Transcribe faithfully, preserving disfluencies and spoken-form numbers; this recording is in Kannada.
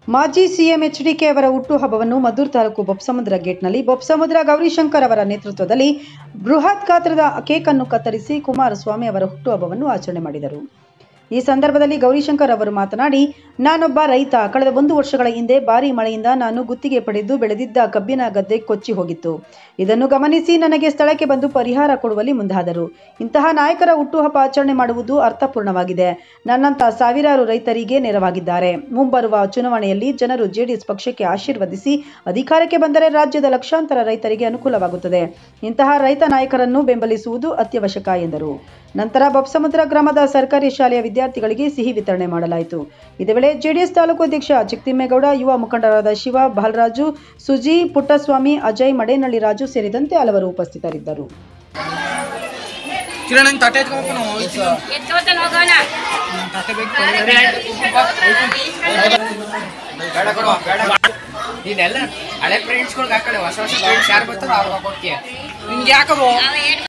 ಮಾಜಿ ಸಿಎಂ ಎಚ್ ಡಿ ಕೆ ಅವರ ಹುಟ್ಟುಹಬ್ಬವನ್ನು ಮದ್ದೂರು ತಾಲೂಕು ಬೊಪ್ಪಸಮುದ್ರ ಗೇಟ್ನಲ್ಲಿ ಬೊಪ್ಪಸಮುದ್ರ ಗೌರಿಶಂಕರ್ ಅವರ ನೇತೃತ್ವದಲ್ಲಿ ಬೃಹತ್ ಗಾತ್ರದ ಕೇಕ್ ಅನ್ನು ಕತ್ತರಿಸಿ ಕುಮಾರಸ್ವಾಮಿ ಅವರ ಹುಟ್ಟುಹಬ್ಬವನ್ನು ಆಚರಣೆ ಮಾಡಿದರು. ಈ ಸಂದರ್ಭದಲ್ಲಿ ಗೌರಿಶಂಕರ್ ಅವರು ಮಾತನಾಡಿ, ನಾನೊಬ್ಬ ರೈತ. ಕಳೆದ ಒಂದು ವರ್ಷಗಳ ಹಿಂದೆ ಭಾರೀ ಮಳೆಯಿಂದ ನಾನು ಗುತ್ತಿಗೆ ಪಡೆದು ಬೆಳೆದಿದ್ದ ಕಬ್ಬಿನ ಗದ್ದೆ ಕೊಚ್ಚಿ ಹೋಗಿತ್ತು. ಇದನ್ನು ಗಮನಿಸಿ ನನಗೆ ಸ್ಥಳಕ್ಕೆ ಬಂದು ಪರಿಹಾರ ಕೊಡುವಲ್ಲಿ ಮುಂದಾದರು. ಇಂತಹ ನಾಯಕರ ಹುಟ್ಟುಹಬ್ಬ ಆಚರಣೆ ಮಾಡುವುದು ಅರ್ಥಪೂರ್ಣವಾಗಿದೆ. ನನ್ನಂತ ಸಾವಿರಾರು ರೈತರಿಗೆ ನೆರವಾಗಿದ್ದಾರೆ. ಮುಂಬರುವ ಚುನಾವಣೆಯಲ್ಲಿ ಜನರು ಜೆಡಿಎಸ್ ಪಕ್ಷಕ್ಕೆ ಆಶೀರ್ವದಿಸಿ ಅಧಿಕಾರಕ್ಕೆ ಬಂದರೆ ರಾಜ್ಯದ ಲಕ್ಷಾಂತರ ರೈತರಿಗೆ ಅನುಕೂಲವಾಗುತ್ತದೆ. ಇಂತಹ ರೈತ ನಾಯಕರನ್ನು ಬೆಂಬಲಿಸುವುದು ಅತ್ಯವಶ್ಯಕ ಎಂದರು. ನಂತರ ಬೊಪ್ಪಸಮುದ್ರ ಗ್ರಾಮದ ಸರ್ಕಾರಿ ಶಾಲೆಯ ವಿದ್ಯಾರ್ಥಿಗಳಿಗೆ ಸಿಹಿ ವಿತರಣೆ ಮಾಡಲಾಯಿತು. ಇದೇ ವೇಳೆ ಜೆಡಿಎಸ್ ತಾಲೂಕು ಅಧ್ಯಕ್ಷ ಚಿಕ್ಕತಿಮ್ಮೇಗೌಡ, ಯುವ ಮುಖಂಡರಾದ ಶಿವ, ಬಾಲರಾಜು, ಸುಜಿ, ಪುಟ್ಟಸ್ವಾಮಿ, ಅಜಯ್, ಮಡೇನಹಳ್ಳಿ ರಾಜು ಸೇರಿದಂತೆ ಹಲವರು ಉಪಸ್ಥಿತರಿದ್ದರು. ಹಳೆ ಫ್ರೆಂಡ್ಸ್ಗಳಿಗೆ ಹಾಕೊಳ್ಳಿ, ಹೊಸ ಹೊಸ ಫ್ರೆಂಡ್ಸ್ ಯಾರು ಬರ್ತಾರೋ ಅವ್ರಿಗೆ